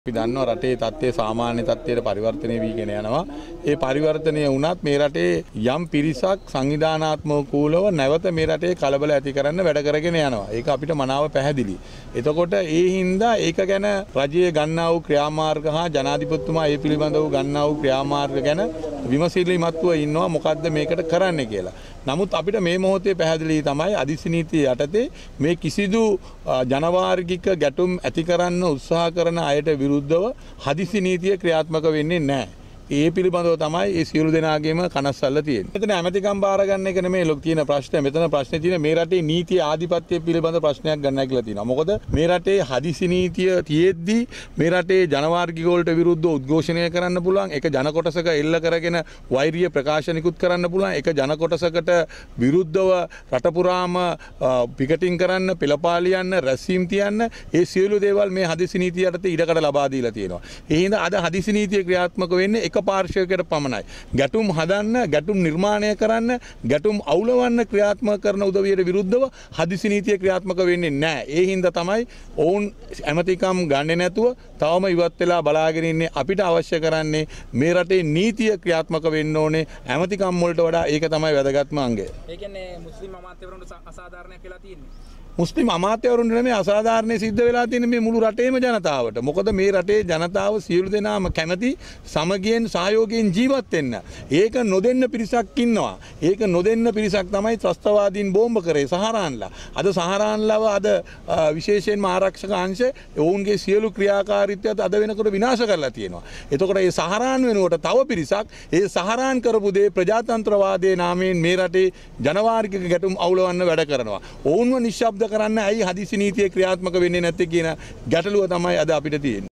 අපි දන්නවා රටේ තත්ත්වය සාමාන්‍ය තත්ත්වයට පරිවර්තනය වීගෙන යනවා. ඒ පරිවර්තනය වුණත් මේ රටේ යම් පිරිසක් සංවිධානාත්මක කූලව නැවත මේ රටේ කලබල ඇති කරන්න වැඩ කරගෙන යනවා. ඒක අපිට මනාව පැහැදිලි. එතකොට ඒ හින්දා ඒක ගැන රජයේ ගන්නා වූ ක්‍රියාමාර්ග හා ජනාධිපතිතුමා ඒ පිළිබඳව ගන්නා වූ ක්‍රියාමාර්ග ගැන විමසිලිමත්ව ඉන්නවා මොකද්ද මේකට කරන්න කියලා. නමුත් අපිට මේ මොහොතේ පැහැදිලි තමයි අදිසි නීතිය යටතේ මේ කිසිදු ජනවාර්ගික ගැටුම් ඇති කරන්න උත්සාහ කරන අයට විරුද්ධව හදිසි නීතිය ක්‍රියාත්මක වෙන්නේ නැහැ. ඒ පිළිබඳව තමයි ඒ සියලු දෙනාගේම කනස්සල්ල තියෙන්නේ. මෙතන ඇමතිකම් බාර ගන්න එක නෙමෙයි ලොකු තියෙන ප්‍රශ්නේ. මෙතන ප්‍රශ්නේ තියෙන්නේ මේ රටේ නීතිය ආධිපත්‍ය පිළිබඳ ප්‍රශ්නයක් ගන්නයි කියලා තියෙනවා. මොකද මේ රටේ හදිසි නීතිය තියෙද්දි මේ රටේ ජනවාර්ගික වලට විරුද්ධව උද්ඝෝෂණය කරන්න පුළුවන්. ඒක ජන කොටසක එල්ල කරගෙන වෛරීය ප්‍රකාශනිකුත් කරන්න පුළුවන්. ඒක ජන කොටසකට විරුද්ධව රට පුරාම පිකටින් කරන්න, පෙළපාලියන්න, රැස්වීම් තියන්න ඒ සියලු දේවල් මේ හදිසි නීතිය යටතේ ඉඩකඩ ලබා දීලා තියෙනවා. ඒ හින්දා අද හදිසි නීතිය ක්‍රියාත්මක වෙන්නේ එක පාර්ශවයකට පමණයි. ගැටුම් හදන්න, ගැටුම් නිර්මාණය කරන්න, ගැටුම් අවුලවන්න ක්‍රියාත්මක කරන උදවියට විරුද්ධව හදිසි නීතිය ක්‍රියාත්මක වෙන්නේ නැහැ. ඒ හින්දා තමයි ඔවුන් ඇමතිකම් ගන්නේ නැතුව තවම ඉවත් වෙලා බලාගෙන ඉන්නේ. අපිට අවශ්‍ය කරන්නේ මේ රටේ නීතිය ක්‍රියාත්මක වෙන්න ඕනේ. ඇමතිකම් වලට වඩා ඒක තමයි වැදගත්ම අංගය. ඒ කියන්නේ මුස්ලිම් අමාත්‍යවරුන්ට අසාධාරණයක් වෙලා තියෙන්නේ. මුස්ලිම් අමාත්‍යවරුන්ට නෙමෙයි අසාධාරණ සිද්ධ වෙලා තියෙන මේ මුළු රටේම ජනතාවට. මොකද මේ රටේ ජනතාව සියලු දෙනාම කැමති සමගියෙන් සහයෝගයෙන් ජීවත් වෙන්න. ඒක නොදෙන්න පිරිසක් ඉන්නවා. ඒක නොදෙන්න පිරිසක් තමයි ත්‍රස්තවාදීන් බෝම්බ කරේ සහරාන්ලා. අද සහරාන්ලව අද විශේෂයෙන්ම ආරක්ෂක අංශ ඔවුන්ගේ සියලු ක්‍රියාකාරීත්වයත් අද වෙනකොට විනාශ කරලා තියෙනවා. එතකොට මේ සහරාන් වෙනුවට තව පිරිසක් ඒ සහරාන් කරපු දේ ප්‍රජාතන්ත්‍රවාදයේ නාමයෙන් මේ රටේ ජනවාර්ගික ගැටුම් අවුලවන්න වැඩ කරනවා. ඔවුන්ව නිශ්ශබ්ද කරන්න ඇයි හදිසි නීතිය ක්‍රියාත්මක වෙන්නේ නැත්තේ කියන ගැටලුව තමයි අද අපිට තියෙන්නේ.